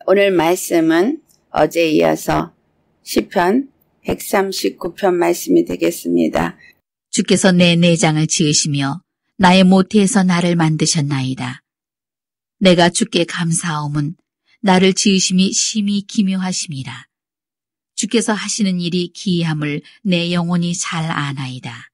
오늘 말씀은 어제에 이어서 시편 139편 말씀이 되겠습니다. 주께서 내 내장을 지으시며 나의 모태에서 나를 만드셨나이다. 내가 주께 감사하옴은 나를 지으심이 심히 기묘하심이라. 주께서 하시는 일이 기이함을 내 영혼이 잘 아나이다.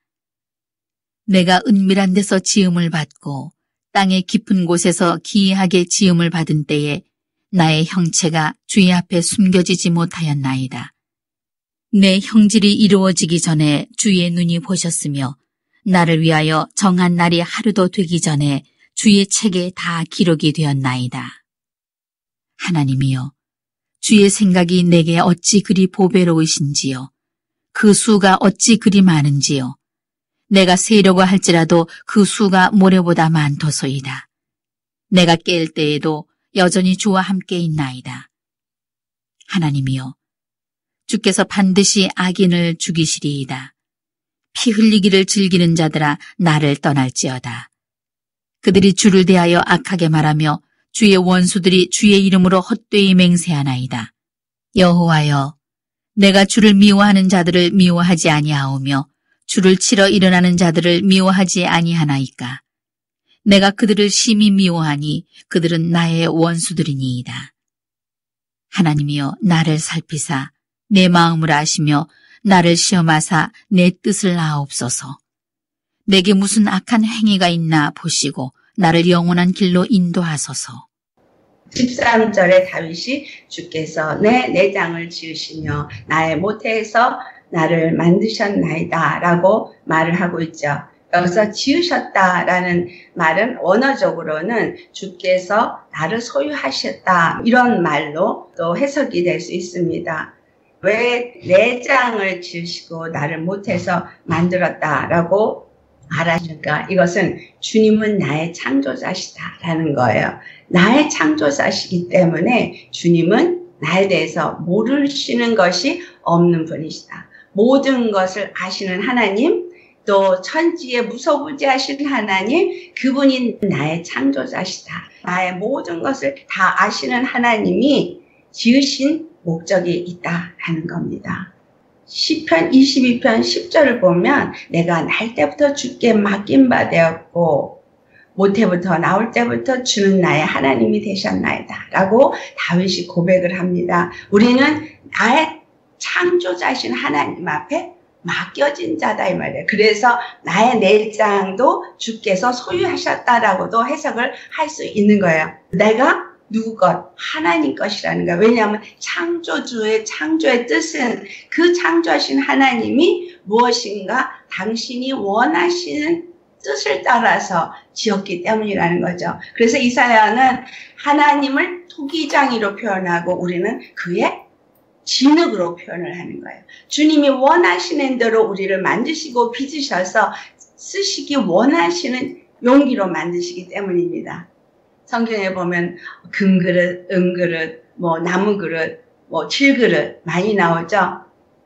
내가 은밀한 데서 지음을 받고 땅의 깊은 곳에서 기이하게 지음을 받은 때에 나의 형체가 주의 앞에 숨겨지지 못하였나이다. 내 형질이 이루어지기 전에 주의 눈이 보셨으며 나를 위하여 정한 날이 하루도 되기 전에 주의 책에 다 기록이 되었나이다. 하나님이여, 주의 생각이 내게 어찌 그리 보배로우신지요. 그 수가 어찌 그리 많은지요. 내가 세려고 할지라도 그 수가 모래보다 많도소이다. 내가 깰 때에도 여전히 주와 함께 있나이다. 하나님이여, 주께서 반드시 악인을 죽이시리이다. 피 흘리기를 즐기는 자들아 나를 떠날지어다. 그들이 주를 대하여 악하게 말하며 주의 원수들이 주의 이름으로 헛되이 맹세하나이다. 여호와여, 내가 주를 미워하는 자들을 미워하지 아니하오며 주를 치러 일어나는 자들을 미워하지 아니하나이까. 내가 그들을 심히 미워하니 그들은 나의 원수들이니이다. 하나님이여, 나를 살피사 내 마음을 아시며 나를 시험하사 내 뜻을 아옵소서. 내게 무슨 악한 행위가 있나 보시고 나를 영원한 길로 인도하소서. 13절에 다윗이 주께서 내 내장을 지으시며 나의 모태에서 나를 만드셨나이다 라고 말을 하고 있죠. 여기서 지으셨다라는 말은 원어적으로는 주께서 나를 소유하셨다 이런 말로 또 해석이 될 수 있습니다. 왜 내장을 지으시고 나를 모태에서 만들었다라고 말하니까 이것은 주님은 나의 창조자시다라는 거예요. 나의 창조자시기 때문에 주님은 나에 대해서 모르시는 것이 없는 분이시다. 모든 것을 아시는 하나님, 또 천지에 무소부지하신 하나님, 그분이 나의 창조자시다. 나의 모든 것을 다 아시는 하나님이 지으신 목적이 있다라는 겁니다. 시편 22편 10절을 보면 내가 날 때부터 주께 맡긴 바 되었고 모태부터 나올 때부터 주는 나의 하나님이 되셨나이다 라고 다윗이 고백을 합니다. 우리는 나의 창조자이신 하나님 앞에 맡겨진 자다 이 말이에요. 그래서 나의 내장도 주께서 소유하셨다라고도 해석을 할 수 있는 거예요. 내가 누구 것? 하나님 것이라는 거예요. 왜냐하면 창조주의 뜻은 그 창조하신 하나님이 무엇인가 당신이 원하시는 뜻을 따라서 지었기 때문이라는 거죠. 그래서 이사야는 하나님을 토기장이로 표현하고 우리는 그의 진흙으로 표현을 하는 거예요. 주님이 원하시는 대로 우리를 만드시고 빚으셔서 쓰시기 원하시는 용기로 만드시기 때문입니다. 성경에 보면 금그릇, 은그릇, 나무그릇, 질그릇 많이 나오죠.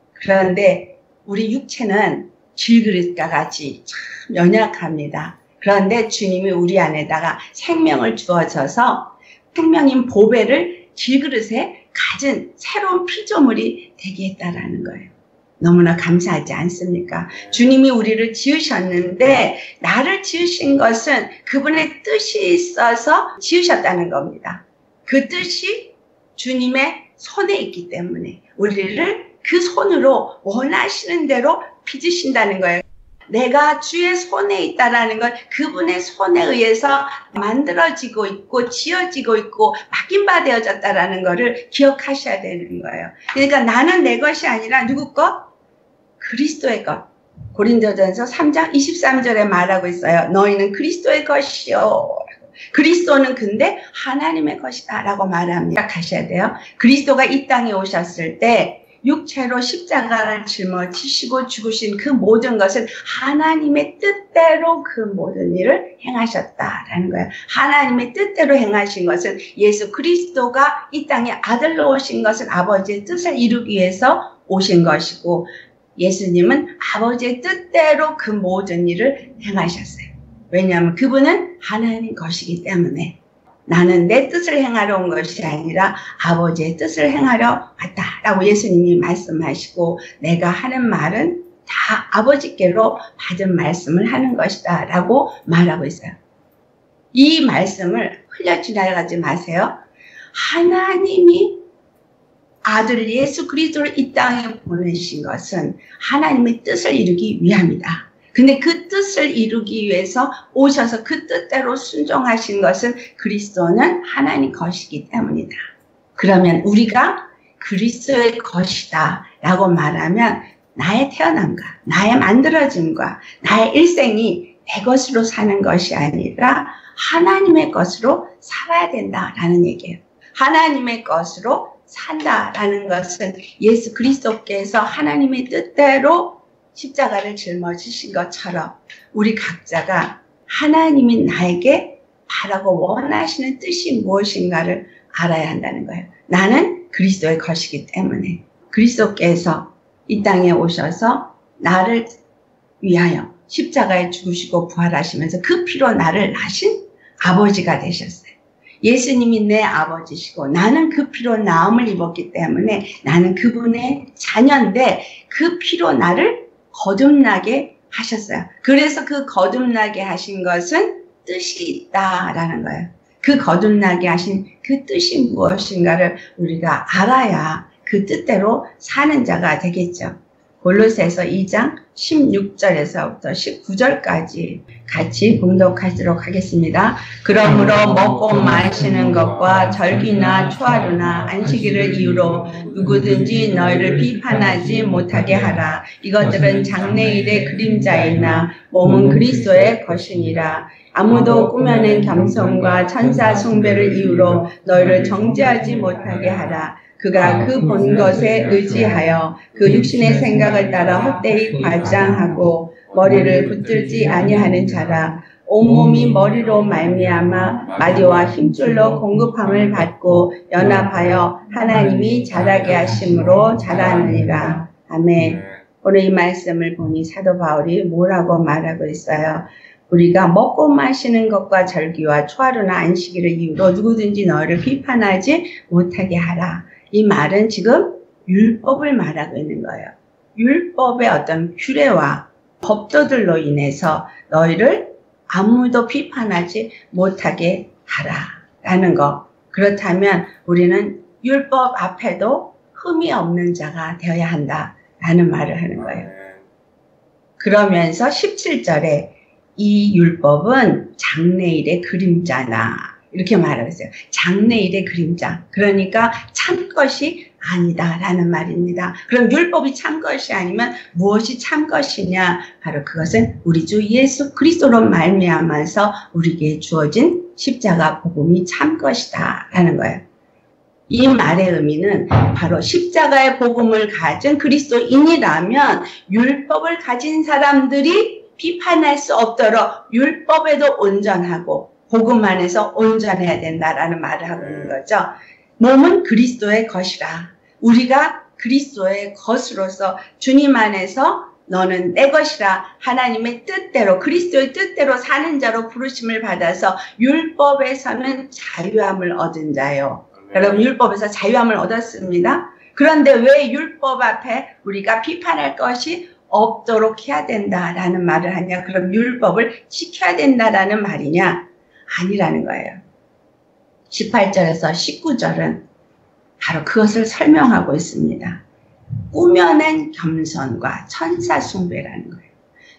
그런데 우리 육체는 질그릇과 같이 참 연약합니다. 그런데 주님이 우리 안에다가 생명을 주어져서 생명인 보배를 질그릇에 가진 새로운 피조물이 되게 했다라는 거예요. 너무나 감사하지 않습니까? 주님이 우리를 지으셨는데 나를 지으신 것은 그분의 뜻이 있어서 지으셨다는 겁니다. 그 뜻이 주님의 손에 있기 때문에 우리를 그 손으로 원하시는 대로 빚으신다는 거예요. 내가 주의 손에 있다라는 건 그분의 손에 의해서 만들어지고 있고 지어지고 있고 맡김받아졌다라는 거를 기억하셔야 되는 거예요. 그러니까 나는 내 것이 아니라 누구 것? 그리스도의 것. 고린도전서 3장 23절에 말하고 있어요. 너희는 그리스도의 것이요. 그리스도는 근데 하나님의 것이다 라고 말합니다. 하셔야 돼요. 그리스도가 이 땅에 오셨을 때 육체로 십자가를 짊어지시고 죽으신 그 모든 것은 하나님의 뜻대로 그 모든 일을 행하셨다라는 거예요. 하나님의 뜻대로 행하신 것은 예수 그리스도가 이 땅에 아들로 오신 것은 아버지의 뜻을 이루기 위해서 오신 것이고 예수님은 아버지의 뜻대로 그 모든 일을 행하셨어요. 왜냐하면 그분은 하나님 것이기 때문에 나는 내 뜻을 행하러 온 것이 아니라 아버지의 뜻을 행하러 왔다라고 예수님이 말씀하시고 내가 하는 말은 다 아버지께로 받은 말씀을 하는 것이다 라고 말하고 있어요. 이 말씀을 흘려 지나가지 마세요. 하나님이 아들 예수 그리스도를 이 땅에 보내신 것은 하나님의 뜻을 이루기 위함이다. 근데 그 뜻을 이루기 위해서 오셔서 그 뜻대로 순종하신 것은 그리스도는 하나님 것이기 때문이다. 그러면 우리가 그리스도의 것이다 라고 말하면 나의 태어남과 나의 만들어짐과 나의 일생이 내 것으로 사는 것이 아니라 하나님의 것으로 살아야 된다라는 얘기예요. 하나님의 것으로 산다라는 것은 예수 그리스도께서 하나님의 뜻대로 십자가를 짊어지신 것처럼 우리 각자가 하나님이 나에게 바라고 원하시는 뜻이 무엇인가를 알아야 한다는 거예요. 나는 그리스도의 것이기 때문에 그리스도께서 이 땅에 오셔서 나를 위하여 십자가에 죽으시고 부활하시면서 그 피로 나를 낳으신 아버지가 되셨어요. 예수님이 내 아버지시고 나는 그 피로 나음을 입었기 때문에 나는 그분의 자녀인데 그 피로 나를 거듭나게 하셨어요. 그래서 그 거듭나게 하신 것은 뜻이 있다라는 거예요. 그 거듭나게 하신 그 뜻이 무엇인가를 우리가 알아야 그 뜻대로 사는 자가 되겠죠. 골로새서 2장 16절에서부터 19절까지 같이 봉독하도록 하겠습니다. 그러므로 먹고 마시는 것과 절기나 초하루나 안식일을 이유로 누구든지 너희를 비판하지 못하게 하라. 이것들은 장래일의 그림자이나 몸은 그리스도의 것이니라. 아무도 꾸며낸 겸손과 천사 숭배를 이유로 너희를 정죄하지 못하게 하라. 그가 그 본 것에 의지하여 그 육신의 생각을 따라 헛되이 과장하고 머리를 붙들지 아니하는 자라. 온몸이 머리로 말미암아 마디와 힘줄로 공급함을 받고 연합하여 하나님이 자라게 하심으로 자라느니라. 아멘. 오늘 이 말씀을 보니 사도 바울이 뭐라고 말하고 있어요? 우리가 먹고 마시는 것과 절기와 초하루나 안식일을 이유로 누구든지 너희를 비판하지 못하게 하라. 이 말은 지금 율법을 말하고 있는 거예요. 율법의 어떤 규례와 법도들로 인해서 너희를 아무도 비판하지 못하게 하라라는 거. 그렇다면 우리는 율법 앞에도 흠이 없는 자가 되어야 한다라는 말을 하는 거예요. 그러면서 17절에 이 율법은 장래일의 그림자나 이렇게 말하고 있어요. 장래일의 그림자. 그러니까 참 것이 아니다라는 말입니다. 그럼 율법이 참 것이 아니면 무엇이 참 것이냐? 바로 그것은 우리 주 예수 그리스도로 말미암아서 우리에게 주어진 십자가 복음이 참 것이다라는 거예요. 이 말의 의미는 바로 십자가의 복음을 가진 그리스도인이라면 율법을 가진 사람들이 비판할 수 없도록 율법에도 온전하고 복음 안에서 온전해야 된다라는 말을 하고 있는 거죠. 몸은 그리스도의 것이라. 우리가 그리스도의 것으로서 주님 안에서 너는 내 것이라 하나님의 뜻대로 그리스도의 뜻대로 사는 자로 부르심을 받아서 율법에서는 자유함을 얻은 자요. 여러분 율법에서 자유함을 얻었습니다. 그런데 왜 율법 앞에 우리가 비판할 것이 없도록 해야 된다라는 말을 하냐? 그럼 율법을 지켜야 된다라는 말이냐? 아니라는 거예요. 18절에서 19절은 바로 그것을 설명하고 있습니다. 꾸며낸 겸손과 천사 숭배라는 거예요.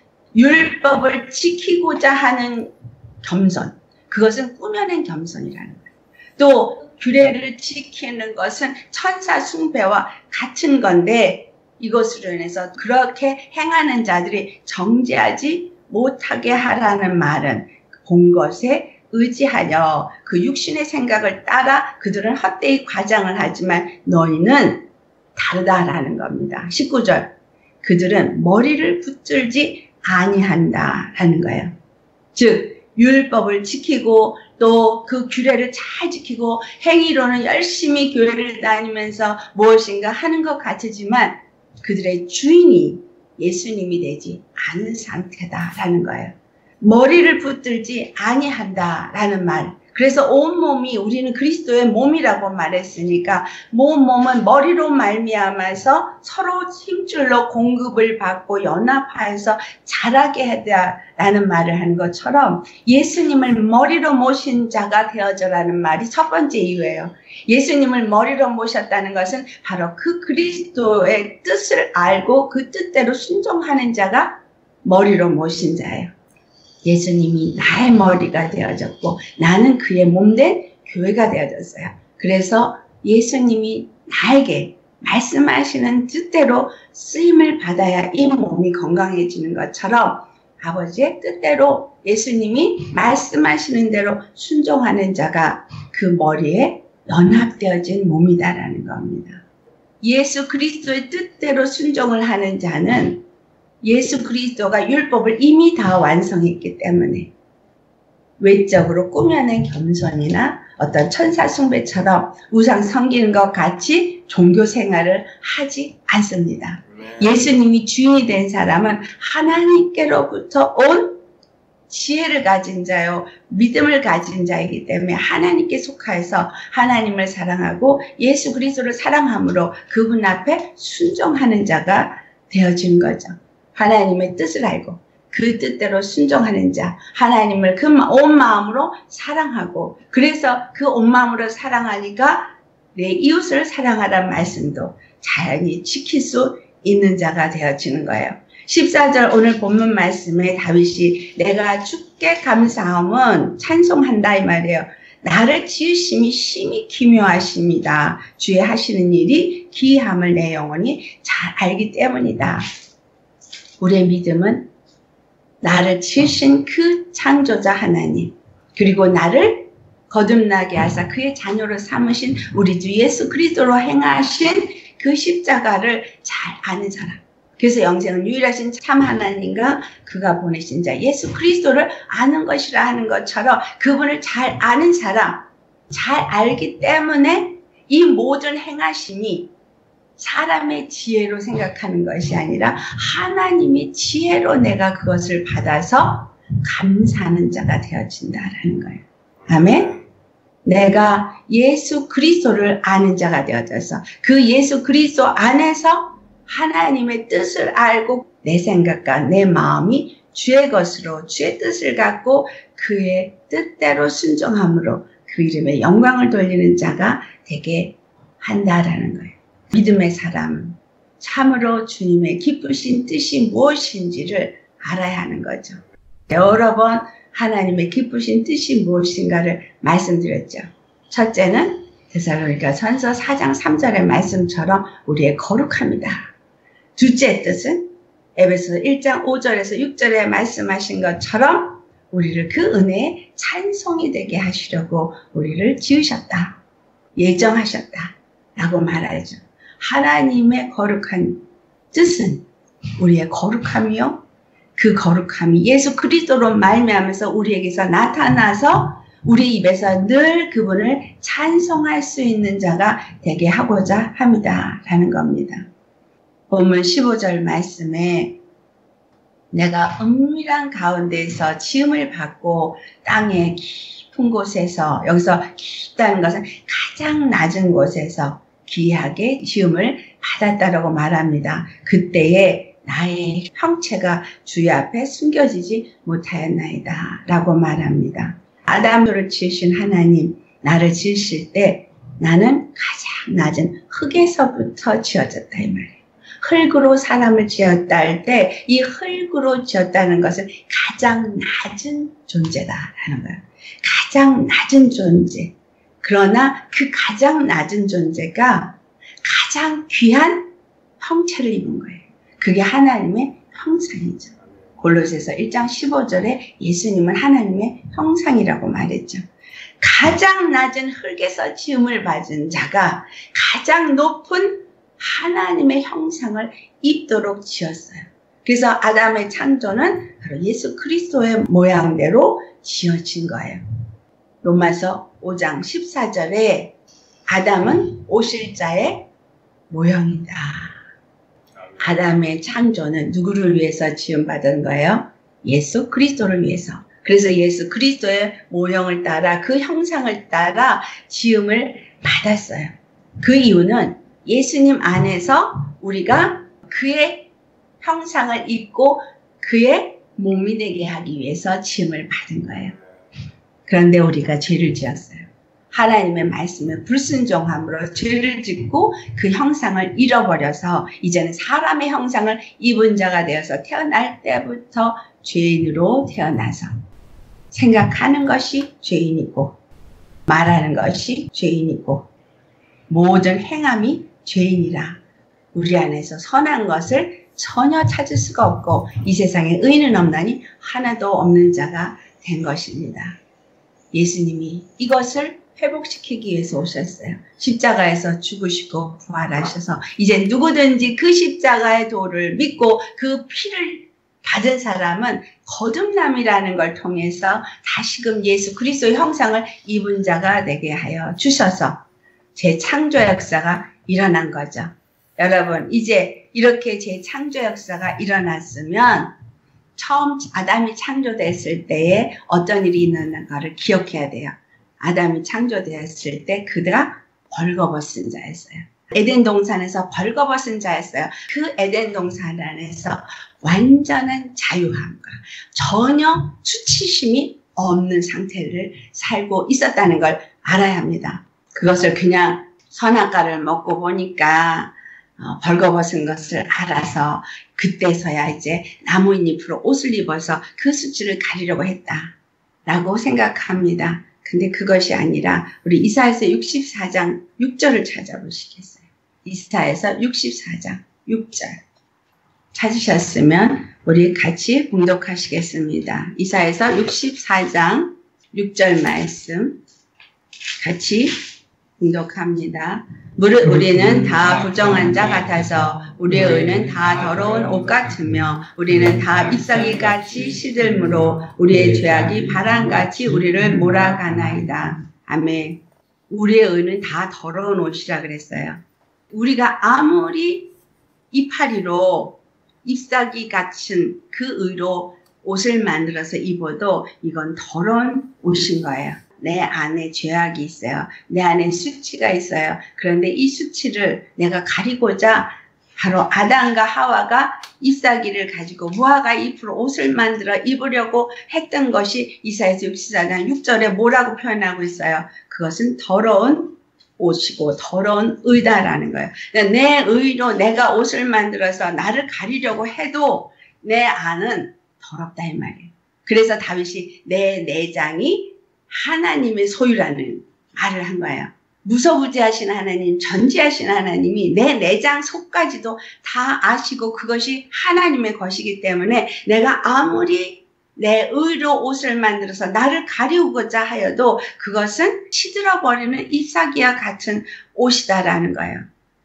율법을 지키고자 하는 겸손, 그것은 꾸며낸 겸손이라는 거예요. 또 규례를 지키는 것은 천사 숭배와 같은 건데 이것으로 인해서 그렇게 행하는 자들이 정죄하지 못하게 하라는 말은 본 것에 의지하여 그 육신의 생각을 따라 그들은 헛되이 과장을 하지만 너희는 다르다라는 겁니다. 19절 그들은 머리를 붙들지 아니한다라는 거예요. 즉 율법을 지키고 또 그 규례를 잘 지키고 행위로는 열심히 교회를 다니면서 무엇인가 하는 것 같지만 그들의 주인이 예수님이 되지 않은 상태다라는 거예요. 머리를 붙들지 아니한다라는 말, 그래서 온 몸이 우리는 그리스도의 몸이라고 말했으니까 몸은 머리로 말미암아서 서로 힘줄로 공급을 받고 연합하여서 자라게 하다라는 말을 하는 것처럼 예수님을 머리로 모신 자가 되어져라는 말이 첫 번째 이유예요. 예수님을 머리로 모셨다는 것은 바로 그 그리스도의 뜻을 알고 그 뜻대로 순종하는 자가 머리로 모신 자예요. 예수님이 나의 머리가 되어졌고 나는 그의 몸된 교회가 되어졌어요. 그래서 예수님이 나에게 말씀하시는 뜻대로 쓰임을 받아야 이 몸이 건강해지는 것처럼 아버지의 뜻대로 예수님이 말씀하시는 대로 순종하는 자가 그 머리에 연합되어진 몸이다라는 겁니다. 예수 그리스도의 뜻대로 순종을 하는 자는 예수 그리스도가 율법을 이미 다 완성했기 때문에 외적으로 꾸며낸 겸손이나 어떤 천사 숭배처럼 우상 섬기는 것 같이 종교 생활을 하지 않습니다. 예수님이 주인이 된 사람은 하나님께로부터 온 지혜를 가진 자요, 믿음을 가진 자이기 때문에 하나님께 속하여서 하나님을 사랑하고 예수 그리스도를 사랑함으로 그분 앞에 순종하는 자가 되어진 거죠. 하나님의 뜻을 알고 그 뜻대로 순종하는 자, 하나님을 그 온 마음으로 사랑하고 그래서 그 온 마음으로 사랑하니까 내 이웃을 사랑하라는 말씀도 자연히 지킬 수 있는 자가 되어지는 거예요. 14절 오늘 본문 말씀에 다윗이 내가 주께 감사함은 찬송한다 이 말이에요. 나를 지으심이 심히 기묘하십니다. 주의 하시는 일이 기이함을 내 영혼이 잘 알기 때문이다. 우리의 믿음은 나를 지으신 그 창조자 하나님, 그리고 나를 거듭나게 하사 그의 자녀로 삼으신 우리 주 예수 그리스도로 행하신 그 십자가를 잘 아는 사람. 그래서 영생은 유일하신 참 하나님과 그가 보내신 자 예수 그리스도를 아는 것이라 하는 것처럼 그분을 잘 아는 사람, 잘 알기 때문에 이 모든 행하심이 사람의 지혜로 생각하는 것이 아니라 하나님의 지혜로 내가 그것을 받아서 감사하는 자가 되어진다라는 거예요. 아멘? 내가 예수 그리스도를 아는 자가 되어져서 그 예수 그리스도 안에서 하나님의 뜻을 알고 내 생각과 내 마음이 주의 것으로 주의 뜻을 갖고 그의 뜻대로 순종함으로 그 이름에 영광을 돌리는 자가 되게 한다라는 거예요. 믿음의 사람은 참으로 주님의 기쁘신 뜻이 무엇인지를 알아야 하는 거죠. 여러 번 하나님의 기쁘신 뜻이 무엇인가를 말씀드렸죠. 첫째는 데살로니가전서 4장 3절의 말씀처럼 우리의 거룩함이다. 둘째 뜻은 에베소서 1장 5절에서 6절에 말씀하신 것처럼 우리를 그 은혜의 찬송이 되게 하시려고 우리를 지으셨다. 예정하셨다. 라고 말하죠. 하나님의 거룩한 뜻은 우리의 거룩함이요. 그 거룩함이 예수 그리스도로 말미암아서 우리에게서 나타나서 우리 입에서 늘 그분을 찬송할 수 있는 자가 되게 하고자 합니다. 라는 겁니다. 본문 15절 말씀에 내가 은밀한 가운데에서 지음을 받고 땅의 깊은 곳에서, 여기서 깊다는 것은 가장 낮은 곳에서 귀하게 지음을 받았다라고 말합니다. 그때에 나의 형체가 주의 앞에 숨겨지지 못하였나이다 라고 말합니다. 아담을 지으신 하나님, 나를 지으실 때 나는 가장 낮은 흙에서부터 지어졌다 이 말이에요. 흙으로 사람을 지었다 할 때 이 흙으로 지었다는 것은 가장 낮은 존재다라는 거예요. 가장 낮은 존재. 그러나 그 가장 낮은 존재가 가장 귀한 형체를 입은 거예요. 그게 하나님의 형상이죠. 골로새서 1장 15절에 예수님은 하나님의 형상이라고 말했죠. 가장 낮은 흙에서 지음을 받은 자가 가장 높은 하나님의 형상을 입도록 지었어요. 그래서 아담의 창조는 바로 예수 그리스도의 모양대로 지어진 거예요. 로마서 5장 14절에 아담은 오실 자의 모형이다. 아담의 창조는 누구를 위해서 지음받은 거예요? 예수 그리스도를 위해서. 그래서 예수 그리스도의 모형을 따라 그 형상을 따라 지음을 받았어요. 그 이유는 예수님 안에서 우리가 그의 형상을 입고 그의 몸이 되게 하기 위해서 지음을 받은 거예요. 그런데 우리가 죄를 지었어요. 하나님의 말씀에 불순종함으로 죄를 짓고 그 형상을 잃어버려서 이제는 사람의 형상을 입은 자가 되어서 태어날 때부터 죄인으로 태어나서 생각하는 것이 죄인이고 말하는 것이 죄인이고 모든 행함이 죄인이라 우리 안에서 선한 것을 전혀 찾을 수가 없고 이 세상에 의인은 없나니 하나도 없는 자가 된 것입니다. 예수님이 이것을 회복시키기 위해서 오셨어요. 십자가에서 죽으시고 부활하셔서 이제 누구든지 그 십자가의 도를 믿고 그 피를 받은 사람은 거듭남이라는 걸 통해서 다시금 예수 그리스도의 형상을 입은 자가 되게 하여 주셔서 재창조 역사가 일어난 거죠. 여러분 이제 이렇게 재창조 역사가 일어났으면 처음 아담이 창조됐을 때에 어떤 일이 있는가를 기억해야 돼요. 아담이 창조되었을 때 그가 벌거벗은 자였어요. 에덴 동산에서 벌거벗은 자였어요. 그 에덴 동산 안에서 완전한 자유함과 전혀 수치심이 없는 상태를 살고 있었다는 걸 알아야 합니다. 그것을 그냥 선악과를 먹고 보니까 벌거벗은 것을 알아서 그때서야 이제 나무잎으로 옷을 입어서 그 수치를 가리려고 했다라고 생각합니다. 근데 그것이 아니라 우리 이사야서 64장 6절을 찾아보시겠어요? 이사야서 64장 6절 찾으셨으면 우리 같이 봉독하시겠습니다. 이사야서 64장 6절 말씀 같이 봉독합니다. 무릇 우리는 다 부정한 자 같아서 우리의 의는 다 더러운 옷 같으며 우리는 다 잎사귀같이 시들므로 우리의 죄악이 바람같이 우리를 몰아가나이다. 아멘. 우리의 의는 다 더러운 옷이라 그랬어요. 우리가 아무리 이파리로 잎사귀 같은 그 의로 옷을 만들어서 입어도 이건 더러운 옷인 거예요. 내 안에 죄악이 있어요. 내 안에 수치가 있어요. 그런데 이 수치를 내가 가리고자 바로 아담과 하와가 잎사귀를 가지고 무화과 잎으로 옷을 만들어 입으려고 했던 것이 이사야서 64장 6절에 뭐라고 표현하고 있어요? 그것은 더러운 옷이고 더러운 의다라는 거예요. 내 의로 내가 옷을 만들어서 나를 가리려고 해도 내 안은 더럽다 이 말이에요. 그래서 다윗이 내 내장이 하나님의 소유라는 말을 한 거예요. 무소부지하신 하나님, 전지하신 하나님이 내 내장 속까지도 다 아시고 그것이 하나님의 것이기 때문에 내가 아무리 내 의로 옷을 만들어서 나를 가리우고자 하여도 그것은 시들어버리는 잎사귀와 같은 옷이다라는 거예요.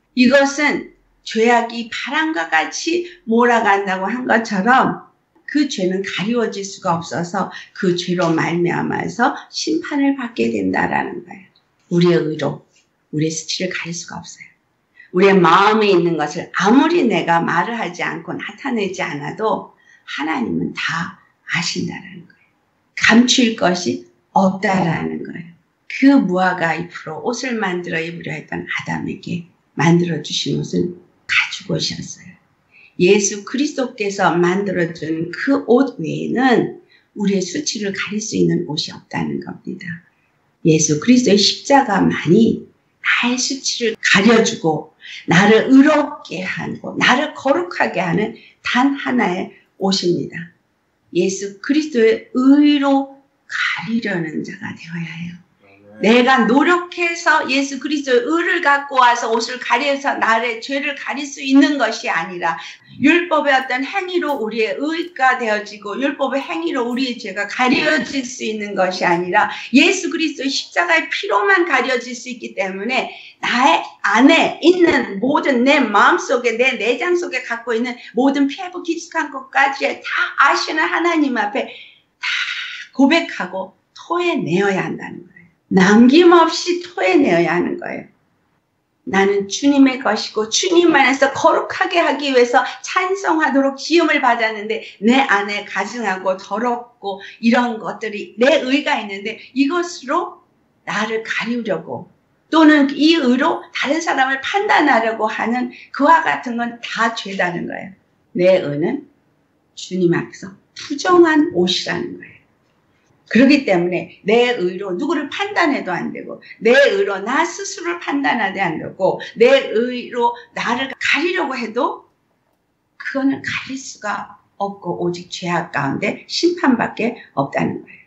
이것은 죄악이 바람과 같이 몰아간다고 한 것처럼 그 죄는 가리워질 수가 없어서 그 죄로 말미암아서 심판을 받게 된다라는 거예요. 우리의 의로 우리의 수치를 가릴 수가 없어요. 우리의 마음에 있는 것을 아무리 내가 말을 하지 않고 나타내지 않아도 하나님은 다 아신다라는 거예요. 감출 것이 없다라는 거예요. 그 무화과 잎으로 옷을 만들어 입으려 했던 아담에게 만들어주신 옷은 가죽 옷이었어요. 예수 그리스도께서 만들어준 그 옷 외에는 우리의 수치를 가릴 수 있는 옷이 없다는 겁니다. 예수 그리스도의 십자가만이 나의 수치를 가려주고 나를 의롭게 하고 나를 거룩하게 하는 단 하나의 옷입니다. 예수 그리스도의 의로 가리려는 자가 되어야 해요. 내가 노력해서 예수 그리스도의 의를 갖고 와서 옷을 가려서 나의 죄를 가릴 수 있는 것이 아니라 율법의 어떤 행위로 우리의 의가 되어지고 율법의 행위로 우리의 죄가 가려질 수 있는 것이 아니라 예수 그리스도의 십자가의 피로만 가려질 수 있기 때문에 나의 안에 있는 모든 내 마음속에 내 내장 속에 갖고 있는 모든 피하고 깊숙한 것까지 다 아시는 하나님 앞에 다 고백하고 토해내어야 한다는 거예요. 남김없이 토해내어야 하는 거예요. 나는 주님의 것이고 주님 안에서 거룩하게 하기 위해서 찬송하도록 지음을 받았는데 내 안에 가증하고 더럽고 이런 것들이 내 의가 있는데 이것으로 나를 가리우려고 또는 이 의로 다른 사람을 판단하려고 하는 그와 같은 건 다 죄다는 거예요. 내 의는 주님 앞에서 부정한 옷이라는 거예요. 그렇기 때문에 내 의로 누구를 판단해도 안 되고 내 의로 나 스스로를 판단하도 안 되고 내 의로 나를 가리려고 해도 그거는 가릴 수가 없고 오직 죄악 가운데 심판밖에 없다는 거예요.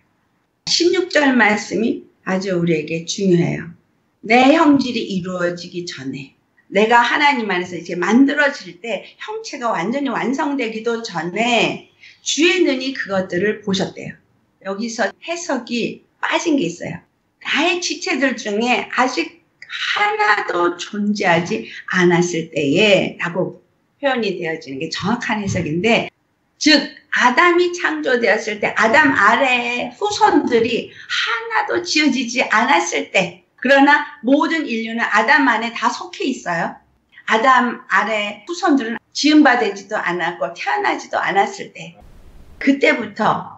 16절 말씀이 아주 우리에게 중요해요. 내 형질이 이루어지기 전에 내가 하나님 안에서 이제 만들어질 때 형체가 완전히 완성되기도 전에 주의 눈이 그것들을 보셨대요. 여기서 해석이 빠진 게 있어요. 나의 지체들 중에 아직 하나도 존재하지 않았을 때에 라고 표현이 되어지는 게 정확한 해석인데 즉 아담이 창조되었을 때 아담 아래의 후손들이 하나도 지어지지 않았을 때 그러나 모든 인류는 아담 안에 다 속해 있어요. 아담 아래 후손들은 지음받지도 않았고 태어나지도 않았을 때 그때부터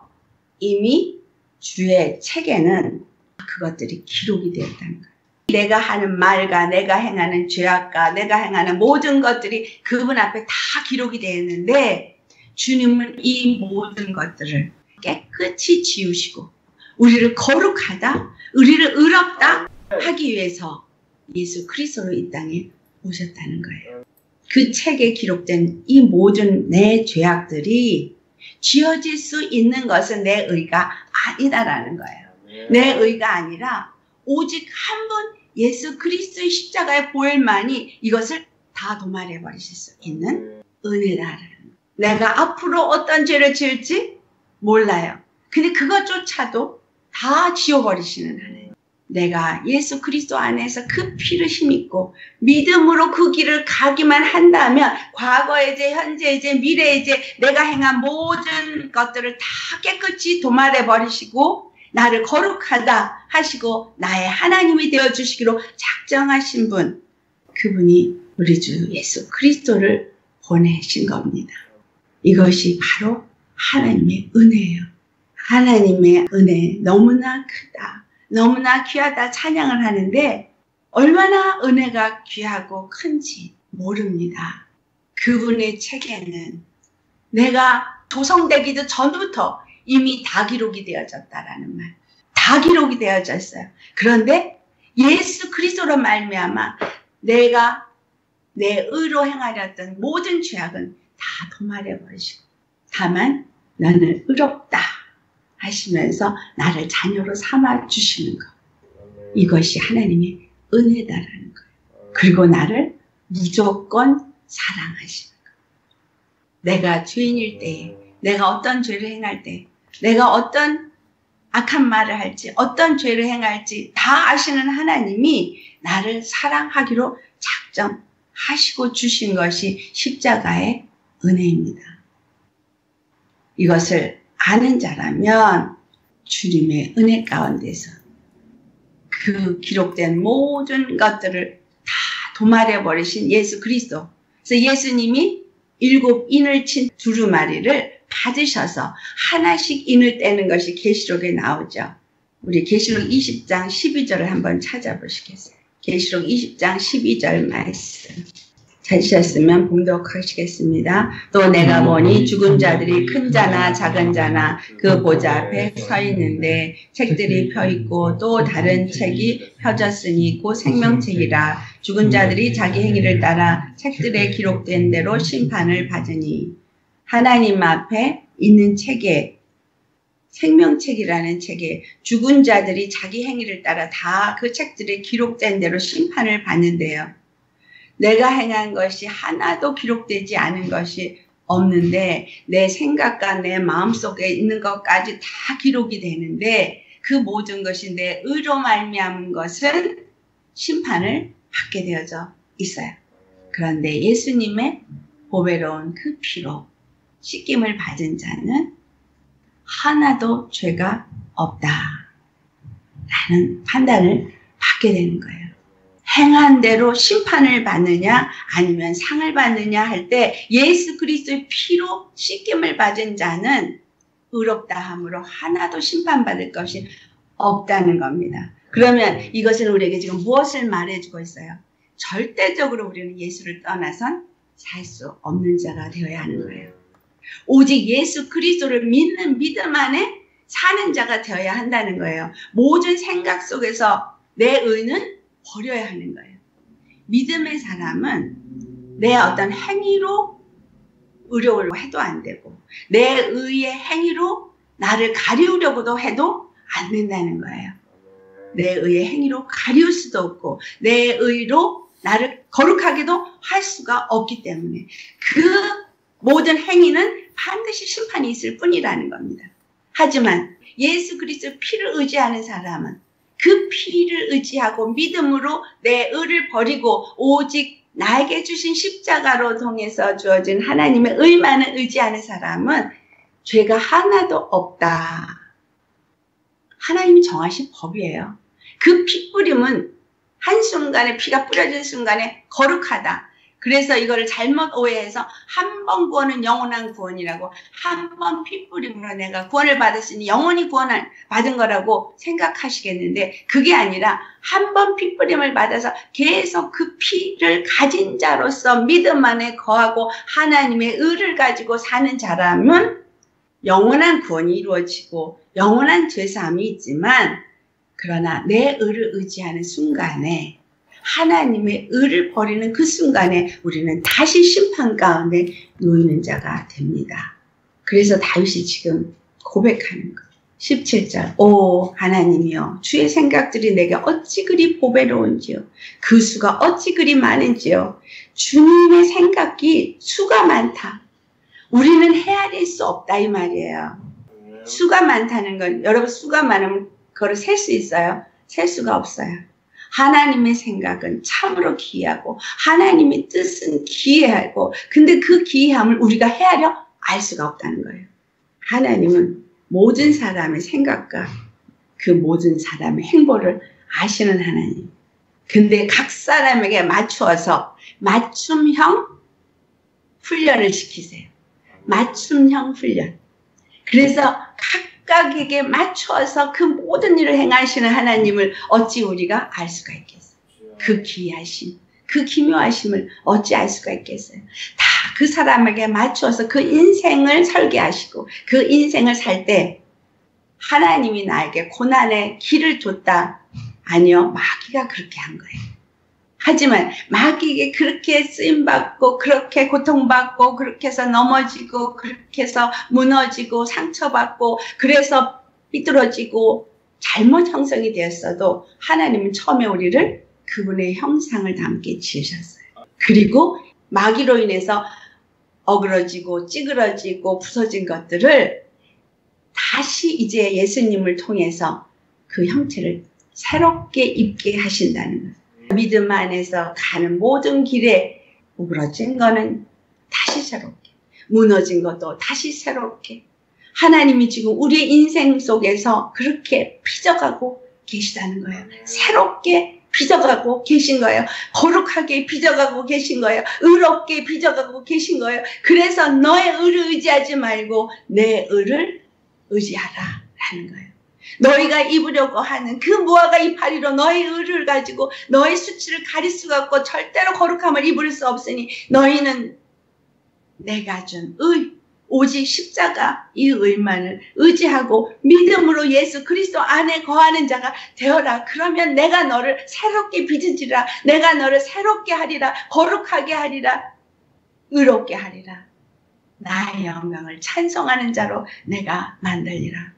이미 주의 책에는 그것들이 기록이 되었다는 거예요. 내가 하는 말과 내가 행하는 죄악과 내가 행하는 모든 것들이 그분 앞에 다 기록이 되어 있는데 주님은 이 모든 것들을 깨끗이 지우시고 우리를 거룩하다, 우리를 의롭다 하기 위해서 예수 그리스도로 이 땅에 오셨다는 거예요. 그 책에 기록된 이 모든 내 죄악들이 지어질 수 있는 것은 내 의가 아니다라는 거예요. 내 의가 아니라 오직 한 분 예수 그리스도의 십자가의 보혈만이 이것을 다 도말해 버리실 수 있는 은혜라는 거예요. 내가 앞으로 어떤 죄를 지을지 몰라요. 근데 그것조차도 다 지워버리시는 하나님. 내가 예수 그리스도 안에서 그 피를 힘입고 믿음으로 그 길을 가기만 한다면 과거의 죄, 현재의 죄, 미래의 죄, 내가 행한 모든 것들을 다 깨끗이 도말해 버리시고 나를 거룩하다 하시고 나의 하나님이 되어주시기로 작정하신 분, 그분이 우리 주 예수 그리스도를 보내신 겁니다. 이것이 바로 하나님의 은혜예요. 하나님의 은혜 너무나 크다. 너무나 귀하다 찬양을 하는데 얼마나 은혜가 귀하고 큰지 모릅니다. 그분의 책에는 내가 조성되기도 전부터 이미 다 기록이 되어졌다라는 말. 다 기록이 되어졌어요. 그런데 예수 그리스도로 말미암아 내가 내 의로 행하렸던 모든 죄악은 다 도말해 버리시고 다만 나는 의롭다 하시면서 나를 자녀로 삼아 주시는 것. 이것이 하나님의 은혜다라는 거예요. 그리고 나를 무조건 사랑하시는 것. 내가 죄인일 때에, 내가 어떤 죄를 행할 때, 내가 어떤 악한 말을 할지, 어떤 죄를 행할지 다 아시는 하나님이 나를 사랑하기로 작정하시고 주신 것이 십자가의 은혜입니다. 이것을 아는 자라면 주님의 은혜 가운데서 그 기록된 모든 것들을 다 도말해 버리신 예수 그리스도. 그래서 예수님이 7 인을 친 두루마리를 받으셔서 하나씩 인을 떼는 것이 계시록에 나오죠. 우리 계시록 20장 12절을 한번 찾아보시겠어요? 계시록 20장 12절 말씀. 찾으셨으면 봉독하시겠습니다. 또 내가 보니 죽은 자들이 큰 자나 작은 자나 그 보좌 앞에 서 있는데 책들이 펴 있고 또 다른 책이 펴졌으니 곧 생명책이라. 죽은 자들이 자기 행위를 따라 책들에 기록된 대로 심판을 받으니. 하나님 앞에 있는 책에, 생명책이라는 책에 죽은 자들이 자기 행위를 따라 다 그 책들에 기록된 대로 심판을 받는데요. 내가 행한 것이 하나도 기록되지 않은 것이 없는데 내 생각과 내 마음속에 있는 것까지 다 기록이 되는데 그 모든 것이 내 의로 말미암은 것은 심판을 받게 되어져 있어요. 그런데 예수님의 보배로운 그 피로 씻김을 받은 자는 하나도 죄가 없다 라는 판단을 받게 되는 거예요. 행한 대로 심판을 받느냐 아니면 상을 받느냐 할 때 예수 그리스도의 피로 씻김을 받은 자는 의롭다 함으로 하나도 심판받을 것이 없다는 겁니다. 그러면 이것은 우리에게 지금 무엇을 말해주고 있어요? 절대적으로 우리는 예수를 떠나선 살 수 없는 자가 되어야 하는 거예요. 오직 예수 그리스도를 믿는 믿음 안에 사는 자가 되어야 한다는 거예요. 모든 생각 속에서 내 의는 버려야 하는 거예요. 믿음의 사람은 내 어떤 행위로 의로우려고 해도 안 되고 내 의의 행위로 나를 가리우려고도 해도 안 된다는 거예요. 내 의의 행위로 가리울 수도 없고 내 의로 나를 거룩하게도 할 수가 없기 때문에 그 모든 행위는 반드시 심판이 있을 뿐이라는 겁니다. 하지만 예수 그리스도의 피를 의지하는 사람은 그 피를 의지하고 믿음으로 내 의를 버리고 오직 나에게 주신 십자가로 통해서 주어진 하나님의 의만을 의지하는 사람은 죄가 하나도 없다. 하나님이 정하신 법이에요. 그 피 뿌림은 한순간에 피가 뿌려진 순간에 거룩하다. 그래서 이거를 잘못 오해해서 한 번 구원은 영원한 구원이라고 한 번 피 뿌림으로 내가 구원을 받았으니 영원히 구원을 받은 거라고 생각하시겠는데 그게 아니라 한 번 피 뿌림을 받아서 계속 그 피를 가진 자로서 믿음 안에 거하고 하나님의 의를 가지고 사는 자라면 영원한 구원이 이루어지고 영원한 죄사함이 있지만 그러나 내 의를 의지하는 순간에 하나님의 의를 버리는 그 순간에 우리는 다시 심판 가운데 놓이는 자가 됩니다. 그래서 다윗이 지금 고백하는 거. 17절. 오 하나님이여 주의 생각들이 내게 어찌 그리 보배로운지요. 그 수가 어찌 그리 많은지요. 주님의 생각이 수가 많다. 우리는 헤아릴 수 없다 이 말이에요. 수가 많다는 건 여러분 수가 많으면 그걸 셀 수 있어요? 셀 수가 없어요. 하나님의 생각은 참으로 기이하고 하나님의 뜻은 기이하고 근데 그 기이함을 우리가 헤아려 알 수가 없다는 거예요. 하나님은 모든 사람의 생각과 그 모든 사람의 행보를 아시는 하나님. 근데 각 사람에게 맞추어서 맞춤형 훈련을 시키세요. 맞춤형 훈련. 그래서 각각에게 맞춰서 그 모든 일을 행하시는 하나님을 어찌 우리가 알 수가 있겠어요? 그 기이하심, 그 기묘하심을 어찌 알 수가 있겠어요? 다 그 사람에게 맞춰서 그 인생을 설계하시고 그 인생을 살 때 하나님이 나에게 고난의 길을 줬다. 아니요, 마귀가 그렇게 한 거예요. 하지만 마귀에게 그렇게 쓰임받고 그렇게 고통받고 그렇게 해서 넘어지고 그렇게 해서 무너지고 상처받고 그래서 삐뚤어지고 잘못 형성이 되었어도 하나님은 처음에 우리를 그분의 형상을 담게 지으셨어요. 그리고 마귀로 인해서 어그러지고 찌그러지고 부서진 것들을 다시 이제 예수님을 통해서 그 형체를 새롭게 입게 하신다는 거예요. 믿음 안에서 가는 모든 길에 오그러진 거는 다시 새롭게, 무너진 것도 다시 새롭게 하나님이 지금 우리의 인생 속에서 그렇게 빚어가고 계시다는 거예요. 새롭게 빚어가고 계신 거예요. 거룩하게 빚어가고 계신 거예요. 의롭게 빚어가고 계신 거예요. 그래서 너의 의를 의지하지 말고 내 의를 의지하라 라는 거예요. 너희가 입으려고 하는 그 무화과 이파리로 너희 의를 가지고 너희 수치를 가릴 수가 없고 절대로 거룩함을 입을 수 없으니 너희는 내가 준 의, 오직 십자가 이 의만을 의지하고 믿음으로 예수 그리스도 안에 거하는 자가 되어라. 그러면 내가 너를 새롭게 빚으리라. 내가 너를 새롭게 하리라. 거룩하게 하리라. 의롭게 하리라. 나의 영광을 찬송하는 자로 내가 만들리라.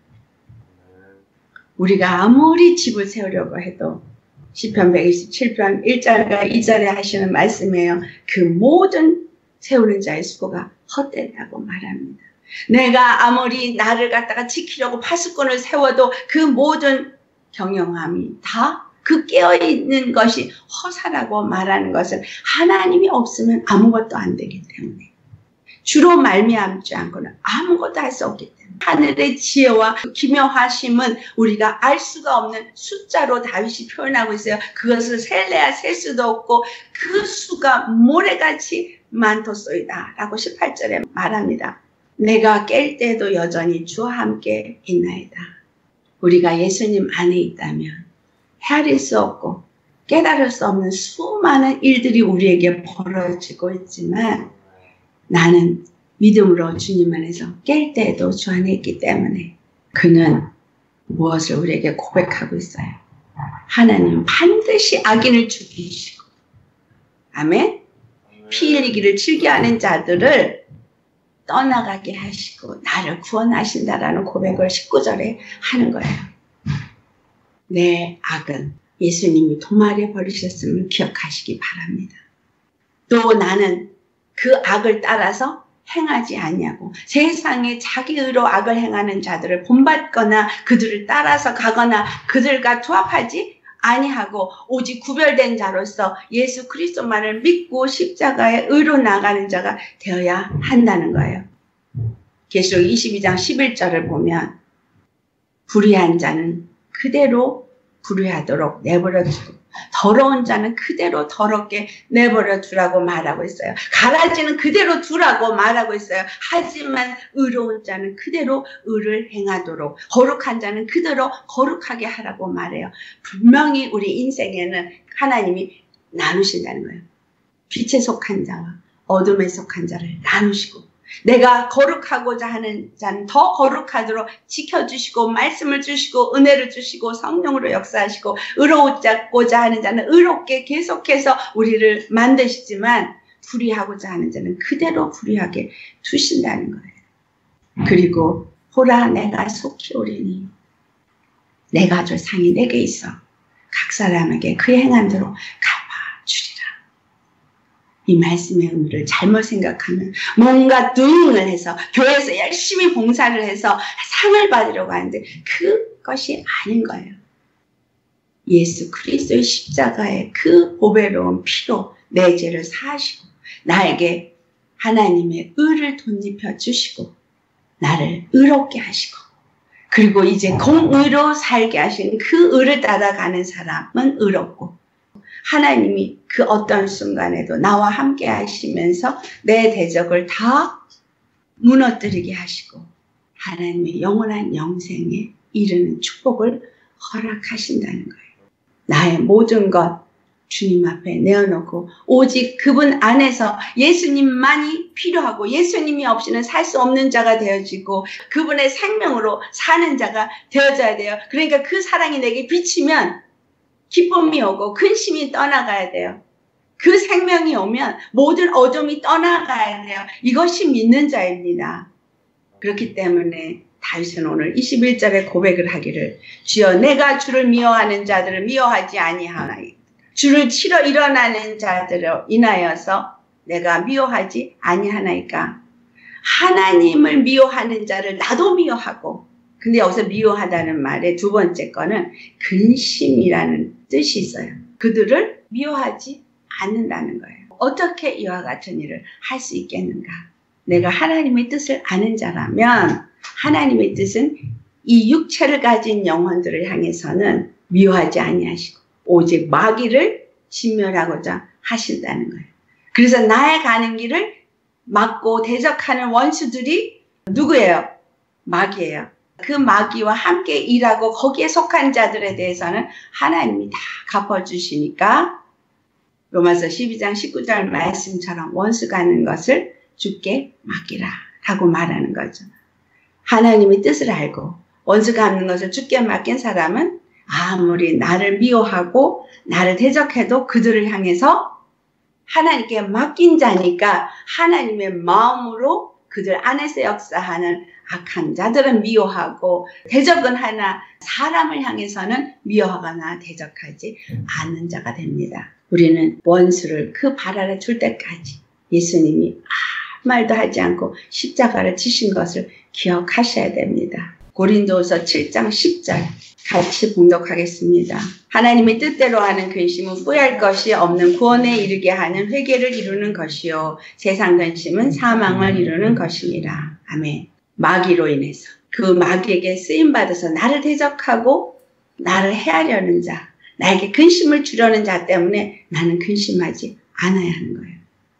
우리가 아무리 집을 세우려고 해도 시편 127편 1절과 2절에 하시는 말씀이에요. 그 모든 세우는 자의 수고가 헛되다고 말합니다. 내가 아무리 나를 갖다가 지키려고 파수꾼을 세워도 그 모든 경영함이 다 그 깨어있는 것이 허사라고 말하는 것은 하나님이 없으면 아무것도 안 되기 때문에 주로 말미암지 않고는 아무것도 할 수 없기 때문에 하늘의 지혜와 기묘하심은 우리가 알 수가 없는 숫자로 다윗이 표현하고 있어요. 그것을 셀래야 셀 수도 없고 그 수가 모래같이 많도소이다 라고 18절에 말합니다. 내가 깰 때도 여전히 주와 함께 있나이다. 우리가 예수님 안에 있다면 헤아릴 수 없고 깨달을 수 없는 수많은 일들이 우리에게 벌어지고 있지만 나는 믿음으로 주님 안에서 깰 때에도 주 안에 있기 때문에 그는 무엇을 우리에게 고백하고 있어요. 하나님 반드시 악인을 죽이시고 아멘. 피 흘리기를 즐겨하는 자들을 떠나가게 하시고 나를 구원하신다라는 고백을 19절에 하는 거예요. 내 악은 예수님이 도말해 버리셨음을 기억하시기 바랍니다. 또 나는 그 악을 따라서 행하지 아니하고 세상에 자기 의로 악을 행하는 자들을 본받거나 그들을 따라서 가거나 그들과 투합하지 아니하고 오직 구별된 자로서 예수 그리스도만을 믿고 십자가의 의로 나가는 자가 되어야 한다는 거예요. 계시록 22장 11절을 보면 불의한 자는 그대로 불의하도록 내버려 두고 더러운 자는 그대로 더럽게 내버려 두라고 말하고 있어요. 가라지는 그대로 두라고 말하고 있어요. 하지만 의로운 자는 그대로 의를 행하도록 거룩한 자는 그대로 거룩하게 하라고 말해요. 분명히 우리 인생에는 하나님이 나누신다는 거예요. 빛에 속한 자와 어둠에 속한 자를 나누시고 내가 거룩하고자 하는 자는 더 거룩하도록 지켜주시고 말씀을 주시고 은혜를 주시고 성령으로 역사하시고 의로우고자 하는 자는 의롭게 계속해서 우리를 만드시지만 불의하고자 하는 자는 그대로 불의하게 두신다는 거예요. 그리고 보라 내가 속히 오리니 내가 줄 상이 내게 있어 각 사람에게 그의 행한대로 갚아주리라. 이 말씀의 의미를 잘못 생각하면 뭔가 doing을 해서 교회에서 열심히 봉사를 해서 상을 받으려고 하는데 그것이 아닌 거예요. 예수 그리스도의 십자가의 그 보배로운 피로 내 죄를 사하시고 나에게 하나님의 의를 덧입혀 주시고 나를 의롭게 하시고 그리고 이제 공의로 살게 하신 그 의를 따라가는 사람은 의롭고 하나님이 그 어떤 순간에도 나와 함께 하시면서 내 대적을 다 무너뜨리게 하시고 하나님의 영원한 영생에 이르는 축복을 허락하신다는 거예요. 나의 모든 것 주님 앞에 내어놓고 오직 그분 안에서 예수님만이 필요하고 예수님이 없이는 살 수 없는 자가 되어지고 그분의 생명으로 사는 자가 되어져야 돼요. 그러니까 그 사랑이 내게 비치면 기쁨이 오고 근심이 떠나가야 돼요. 그 생명이 오면 모든 어둠이 떠나가야 돼요. 이것이 믿는 자입니다. 그렇기 때문에 다윗은 오늘 21절에 고백을 하기를 주여 내가 주를 미워하는 자들을 미워하지 아니하나이다. 주를 치러 일어나는 자들을 인하여서 내가 미워하지 아니하나이까. 하나님을 미워하는 자를 나도 미워하고 근데 여기서 미워하다는 말의 두 번째 거는 근심이라는 뜻이 있어요. 그들을 미워하지 않는다는 거예요. 어떻게 이와 같은 일을 할 수 있겠는가? 내가 하나님의 뜻을 아는 자라면 하나님의 뜻은 이 육체를 가진 영혼들을 향해서는 미워하지 아니하시고 오직 마귀를 진멸하고자 하신다는 거예요. 그래서 나의 가는 길을 막고 대적하는 원수들이 누구예요? 마귀예요. 그 마귀와 함께 일하고 거기에 속한 자들에 대해서는 하나님이 다 갚아주시니까 로마서 12장 19절 말씀처럼 원수 가는 것을 주께 맡기라 라고 말하는 거죠. 하나님의 뜻을 알고 원수 갚는 것을 주께 맡긴 사람은 아무리 나를 미워하고 나를 대적해도 그들을 향해서 하나님께 맡긴 자니까 하나님의 마음으로 그들 안에서 역사하는 악한 자들은 미워하고 대적은 하나 사람을 향해서는 미워하거나 대적하지 않는 자가 됩니다. 우리는 원수를 그 발 아래 둘 때까지 예수님이 아무 말도 하지 않고 십자가를 지신 것을 기억하셔야 됩니다. 고린도서 7장 10절 같이 봉독하겠습니다. 하나님의 뜻대로 하는 근심은 후회할 것이 없는 구원에 이르게 하는 회개를 이루는 것이요 세상 근심은 사망을 이루는 것이니라. 아멘. 마귀로 인해서 그 마귀에게 쓰임받아서 나를 대적하고 나를 해하려는 자, 나에게 근심을 주려는 자 때문에 나는 근심하지 않아야 하는 거예요.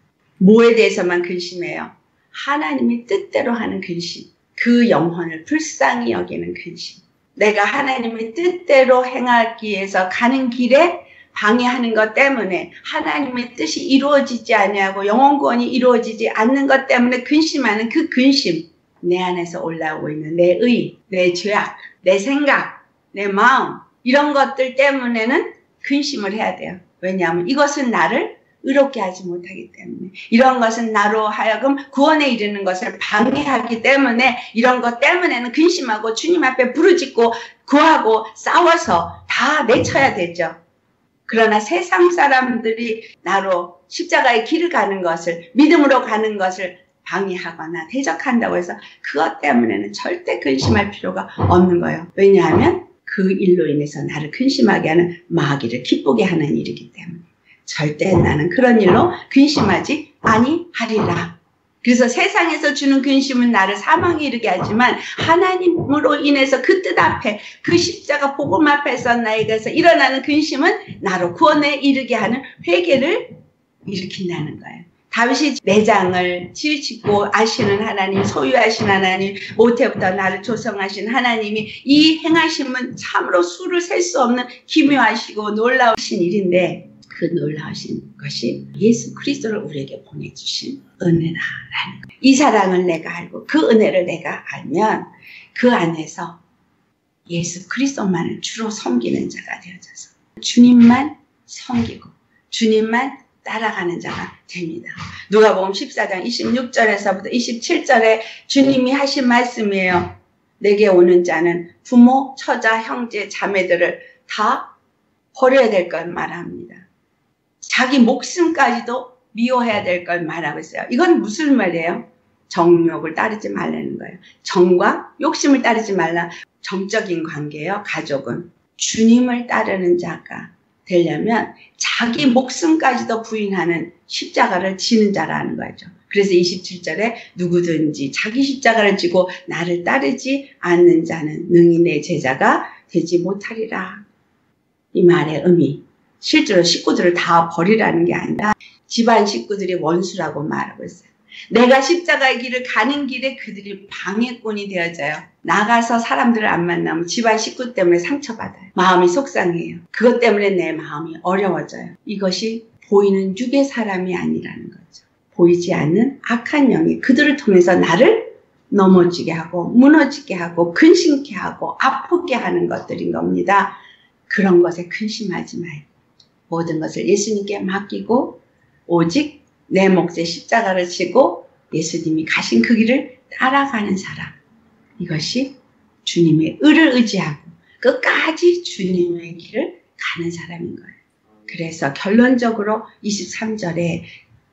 뭐에 대해서만 근심해요? 하나님의 뜻대로 하는 근심. 그 영혼을 불쌍히 여기는 근심. 내가 하나님의 뜻대로 행하기 위해서 가는 길에 방해하는 것 때문에 하나님의 뜻이 이루어지지 아니하고 영혼 구원이 이루어지지 않는 것 때문에 근심하는 그 근심. 내 안에서 올라오고 있는 내 의, 내 죄악, 내 생각, 내 마음 이런 것들 때문에는 근심을 해야 돼요. 왜냐하면 이것은 나를 의롭게 하지 못하기 때문에 이런 것은 나로 하여금 구원에 이르는 것을 방해하기 때문에 이런 것 때문에는 근심하고 주님 앞에 부르짖고 구하고 싸워서 다 내쳐야 되죠. 그러나 세상 사람들이 나로 십자가의 길을 가는 것을 믿음으로 가는 것을 방해하거나 대적한다고 해서 그것 때문에는 절대 근심할 필요가 없는 거예요. 왜냐하면 그 일로 인해서 나를 근심하게 하는 마귀를 기쁘게 하는 일이기 때문에 절대 나는 그런 일로 근심하지 아니하리라. 그래서 세상에서 주는 근심은 나를 사망에 이르게 하지만 하나님으로 인해서 그 뜻 앞에 그 십자가 복음 앞에서 나에게서 일어나는 근심은 나로 구원에 이르게 하는 회개를 일으킨다는 거예요. 다윗이 내장을 치우치고 아시는 하나님, 소유하신 하나님, 모태부터 나를 조성하신 하나님이 이 행하심은 참으로 수를 셀 수 없는 기묘하시고 놀라우신 일인데 그 놀라우신 것이 예수 그리스도를 우리에게 보내주신 은혜라는 거예요. 이 사랑을 내가 알고 그 은혜를 내가 알면 그 안에서 예수 그리스도만을 주로 섬기는 자가 되어져서 주님만 섬기고 주님만 따라가는 자가 됩니다. 누가복음 14장 26절에서부터 27절에 주님이 하신 말씀이에요. 내게 오는 자는 부모, 처자, 형제, 자매들을 다 버려야 될 걸 말합니다. 자기 목숨까지도 미워해야 될 걸 말하고 있어요. 이건 무슨 말이에요? 정욕을 따르지 말라는 거예요. 정과 욕심을 따르지 말라. 정적인 관계예요. 가족은. 주님을 따르는 자가 되려면 자기 목숨까지도 부인하는 십자가를 지는 자라는 거죠. 그래서 27절에 누구든지 자기 십자가를 지고 나를 따르지 않는 자는 능히 내 제자가 되지 못하리라. 이 말의 의미. 실제로 식구들을 다 버리라는 게 아니라 집안 식구들이 원수라고 말하고 있어요. 내가 십자가의 길을 가는 길에 그들이 방해꾼이 되어져요. 나가서 사람들을 안 만나면 집안 식구 때문에 상처받아요. 마음이 속상해요. 그것 때문에 내 마음이 어려워져요. 이것이 보이는 육의 사람이 아니라는 거죠. 보이지 않는 악한 영이 그들을 통해서 나를 넘어지게 하고 무너지게 하고 근심케 하고 아프게 하는 것들인 겁니다. 그런 것에 근심하지 말고 모든 것을 예수님께 맡기고 오직 내 몫에 십자가를 지고 예수님이 가신 그 길을 따라가는 사람. 이것이 주님의 의를 의지하고 끝까지 주님의 길을 가는 사람인 거예요. 그래서 결론적으로 23절에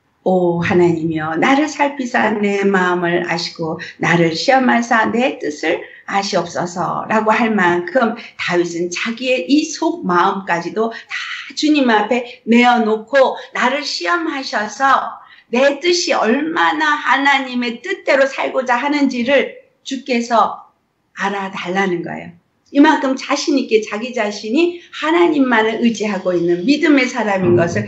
오 하나님이여 나를 살피사 내 마음을 아시고 나를 시험하사 내 뜻을 아시옵소서라고 할 만큼 다윗은 자기의 이 속 마음까지도 다 주님 앞에 내어놓고 나를 시험하셔서 내 뜻이 얼마나 하나님의 뜻대로 살고자 하는지를 주께서 알아달라는 거예요. 이만큼 자신 있게 자기 자신이 하나님만을 의지하고 있는 믿음의 사람인 것을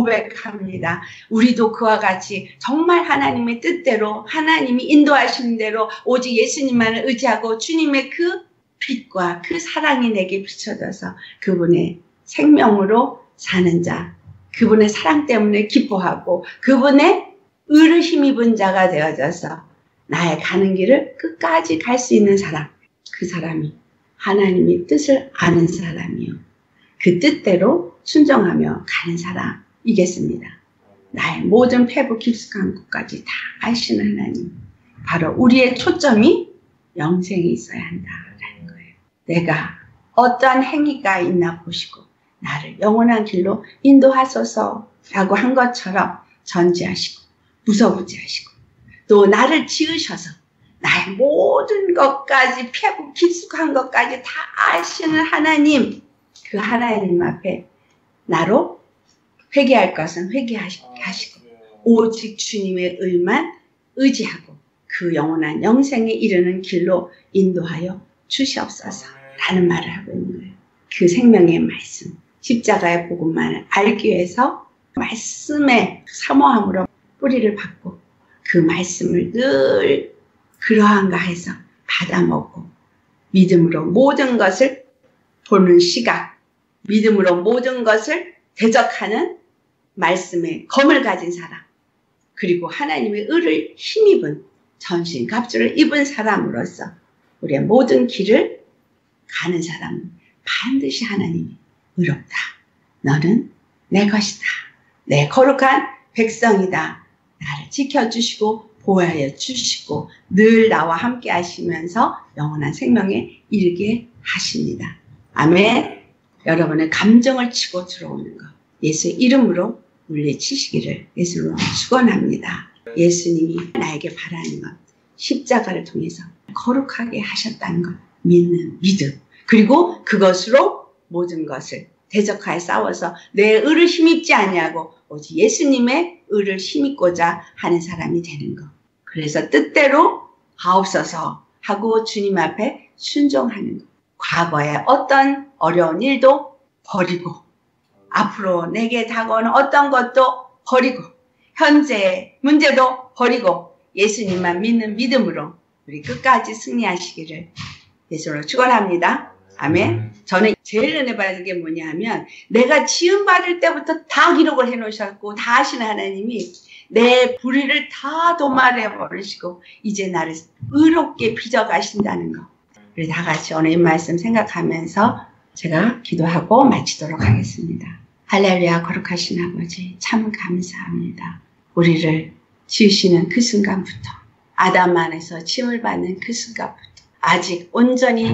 고백합니다. 우리도 그와 같이 정말 하나님의 뜻대로 하나님이 인도하시는 대로 오직 예수님만을 의지하고 주님의 그 빛과 그 사랑이 내게 비춰져서 그분의 생명으로 사는 자, 그분의 사랑 때문에 기뻐하고 그분의 의를 힘입은 자가 되어져서 나의 가는 길을 끝까지 갈 수 있는 사람, 그 사람이 하나님의 뜻을 아는 사람이요. 그 뜻대로 순종하며 가는 사람이겠습니다. 나의 모든 패부 깊숙한 곳까지 다 아시는 하나님. 바로 우리의 초점이 영생에 있어야 한다라는 거예요. 내가 어떠한 행위가 있나 보시고 나를 영원한 길로 인도하소서라고 한 것처럼 전지하시고 무서부지하시고 또 나를 지으셔서 나의 모든 것까지 피하고 깊숙한 것까지 다 아시는 하나님, 그 하나님 앞에 나로 회개할 것은 회개하시고 오직 주님의 의만 의지하고 그 영원한 영생에 이르는 길로 인도하여 주시옵소서 라는 말을 하고 있는 거예요. 그 생명의 말씀, 십자가의 복음만을 알기 위해서 말씀의 사모함으로 뿌리를 받고 그 말씀을 늘 그러한가 해서 받아먹고 믿음으로 모든 것을 보는 시각, 믿음으로 모든 것을 대적하는 말씀의 검을 가진 사람, 그리고 하나님의 의를 힘입은 전신갑주를 입은 사람으로서 우리의 모든 길을 가는 사람은 반드시 하나님이 의롭다. 너는 내 것이다. 내 거룩한 백성이다. 나를 지켜주시고 보호하여 주시고 늘 나와 함께 하시면서 영원한 생명에 이르게 하십니다. 아멘. 여러분의 감정을 치고 들어오는 것 예수의 이름으로 물리치시기를 예수로 축원합니다. 예수님이 나에게 바라는 것 십자가를 통해서 거룩하게 하셨다는 것 믿는 믿음, 그리고 그것으로 모든 것을 대적하여 싸워서 내 의를 힘입지 아니하고 오직 예수님의 의를 힘입고자 하는 사람이 되는 것. 그래서 뜻대로 하옵소서 하고 주님 앞에 순종하는 것. 과거의 어떤 어려운 일도 버리고 앞으로 내게 다가오는 어떤 것도 버리고 현재의 문제도 버리고 예수님만 믿는 믿음으로 우리 끝까지 승리하시기를 예수로 축원합니다. 아멘. 저는 제일 은혜 받은 게 뭐냐 하면 내가 지음 받을 때부터 다 기록을 해놓으셨고 다 아시는 하나님이 내 불의를 다 도말해 버리시고 이제 나를 의롭게 빚어가신다는 거. 우리 다 같이 오늘 이 말씀 생각하면서 제가 기도하고 마치도록 하겠습니다. 할렐루야. 거룩하신 아버지 참 감사합니다. 우리를 지으시는 그 순간부터 아담 안에서 지음을 받는 그 순간부터 아직 온전히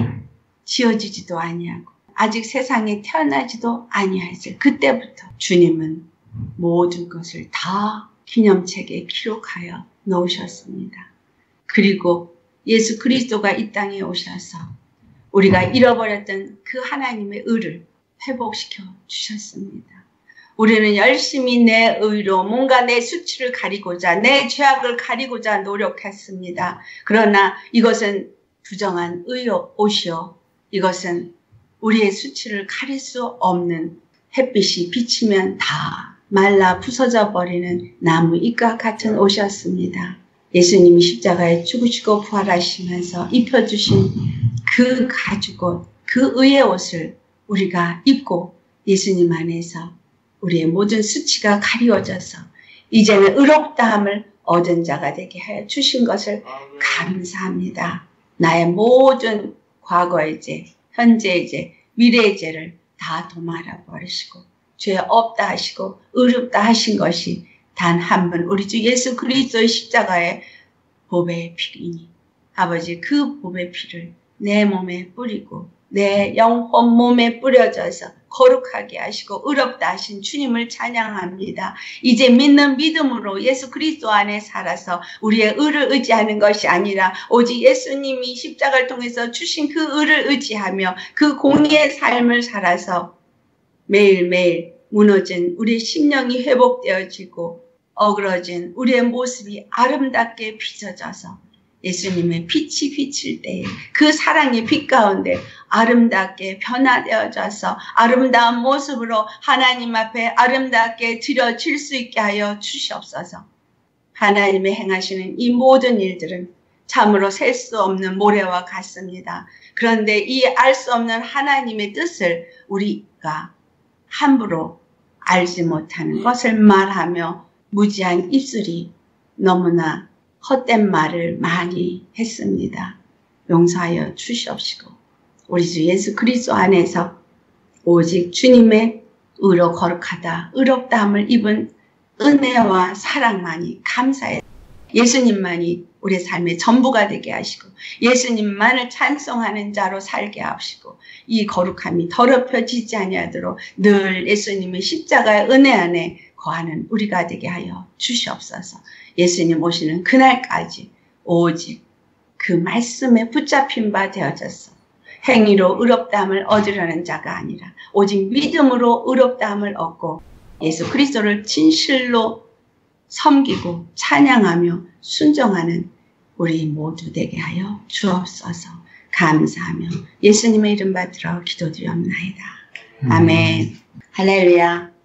지어지지도 아니하고 아직 세상에 태어나지도 아니하였을 그때부터 주님은 모든 것을 다 기념책에 기록하여 놓으셨습니다. 그리고 예수 그리스도가 이 땅에 오셔서 우리가 잃어버렸던 그 하나님의 의를 회복시켜 주셨습니다. 우리는 열심히 내 의로 뭔가 내 수치를 가리고자 내 죄악을 가리고자 노력했습니다. 그러나 이것은 부정한 의옷이요. 이것은 우리의 수치를 가릴 수 없는 햇빛이 비치면 다 말라 부서져 버리는 나무 잎과 같은 옷이었습니다. 예수님이 십자가에 죽으시고 부활하시면서 입혀주신 그 가죽옷, 그 의의 옷을 우리가 입고 예수님 안에서 우리의 모든 수치가 가리워져서 이제는 의롭다함을 얻은 자가 되게 하여 주신 것을 감사합니다. 나의 모든 과거의 죄, 현재의 죄, 미래의 죄를 다 도말아 버리시고 죄 없다 하시고 의롭다 하신 것이 단 한 분 우리 주 예수 그리스도의 십자가의 보배의 피이니 아버지 그 보배 피를 내 몸에 뿌리고 내 영혼 몸에 뿌려져서 거룩하게 하시고 의롭다 하신 주님을 찬양합니다. 이제 믿는 믿음으로 예수 그리스도 안에 살아서 우리의 의를 의지하는 것이 아니라 오직 예수님이 십자가를 통해서 주신 그 의를 의지하며 그 공의의 삶을 살아서 매일매일 무너진 우리의 심령이 회복되어지고 어그러진 우리의 모습이 아름답게 빚어져서 예수님의 빛이 비칠 때에 그 사랑의 빛 가운데 아름답게 변화되어져서 아름다운 모습으로 하나님 앞에 아름답게 드려질 수 있게 하여 주시옵소서. 하나님의 행하시는 이 모든 일들은 참으로 셀 수 없는 모래와 같습니다. 그런데 이 알 수 없는 하나님의 뜻을 우리가 함부로 알지 못하는 것을 말하며 무지한 입술이 너무나 헛된 말을 많이 했습니다. 용서하여 주시옵시고 우리 주 예수 그리스도 안에서 오직 주님의 의로 거룩하다 의롭다함을 입은 은혜와 사랑만이 감사해 예수님만이 우리의 삶의 전부가 되게 하시고 예수님만을 찬송하는 자로 살게 하시고 이 거룩함이 더럽혀지지 아니하도록 늘 예수님의 십자가의 은혜 안에 거하는 우리가 되게 하여 주시옵소서. 예수님 오시는 그날까지 오직 그 말씀에 붙잡힌 바 되어졌어. 행위로 의롭다함을 얻으려는 자가 아니라 오직 믿음으로 의롭다함을 얻고 예수 그리스도를 진실로 섬기고 찬양하며 순종하는 우리 모두 되게 하여 주옵소서. 감사하며 예수님의 이름 받들어 기도드리옵나이다. 아멘. 할렐루야.